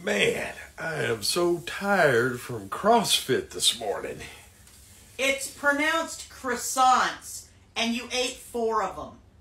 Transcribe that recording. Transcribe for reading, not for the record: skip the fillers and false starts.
Man, I am so tired from CrossFit this morning. It's pronounced croissants, and you ate 4 of them.